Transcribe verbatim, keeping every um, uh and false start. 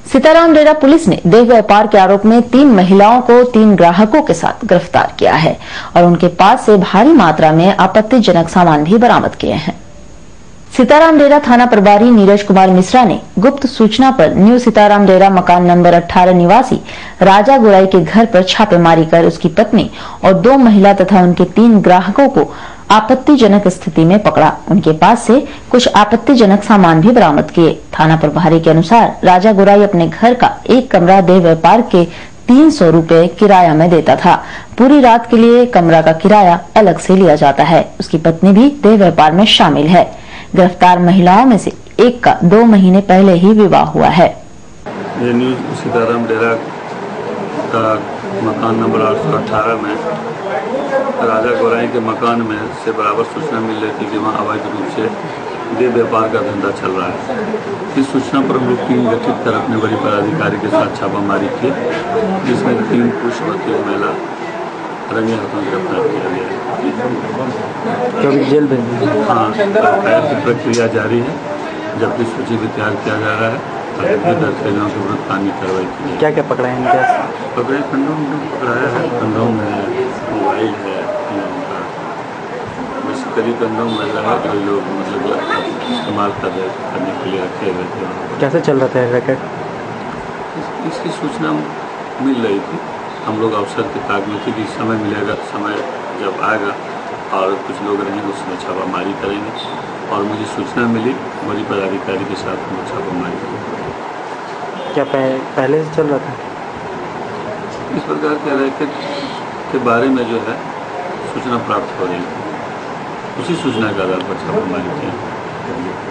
सीताराम डेरा police ने देह व्यापार के आरोप में तीन महिलाओं को तीन ग्राहकों के साथ गिरफ्तार किया है और उनके पास से भारी मात्रा में आपत्तिजनक सामान भी बरामद किए हैं। सीताराम डेरा थाना प्रभारी नीरज कुमार मिश्रा ने गुप्त सूचना पर न्यू सीताराम डेरा मकान नंबर अठारह निवासी राजा गुराई के घर पर छापेमारी कर उसकी पत्नी और दो महिला तथा उनके तीन ग्राहकों को आपत्तिजनक स्थिति में पकड़ा। उनके पास से कुछ आपत्तिजनक सामान भी बरामद किए। थाना प्रभारी के अनुसार राजा गुराई अपने घर का एक कमरा देह व्यापार के तीन सौ रूपये किराया में देता था। पूरी रात के लिए कमरा का किराया अलग से लिया जाता है। उसकी पत्नी भी देह व्यापार में शामिल है। गिरफ्तार महिलाओं में से एक का दो महीने पहले ही विवाह हुआ है। ये न्यू सीताराम डेरा का मकान नंबर आठ सौ अठारह में राजा गोराई के मकान में से बराबर सूचना मिल रही थी कि वहाँ अवैध रूप से देह व्यापार का धंधा चल रहा है। इस सूचना पर हम लोग टीम गठित कर अपने बड़ी पदाधिकारी के साथ छापामारी की, जिसमें तीन पुरुष व तीन महिला रंगे हाथों गिरफ्तार किया गया है। जेल भेज हाँ, की प्रक्रिया जारी है, जबकि सूची भी तैयार किया जा रहा है। दर्ज के विरुद्ध कानूनी कार्रवाई की। क्या क्या पकड़ा है इनके? पकड़े कंडोम पकड़ाया है, कंडोम है, मोबाइल है, बस करीब कंडोम लग रहा है। कई लोग मतलब इस्तेमाल कर रहे करने के लिए रखे हुए थे। कैसे चल रहा था रैकेट? इस, इसकी सूचना मिल रही थी। हम लोग अवसर के ताक में थे कि समय मिलेगा, समय जब आएगा और कुछ लोग रहेंगे उसमें छापामारी करेंगे। और मुझे सूचना मिली, बड़ी पदाधिकारी के साथ हम छापामारी करेंगे। क्या पहले से चल रहा था? इस प्रकार के रैकेट के बारे में जो है सूचना प्राप्त हो रही है, उसी सूचना के आधार पर छापामारी की।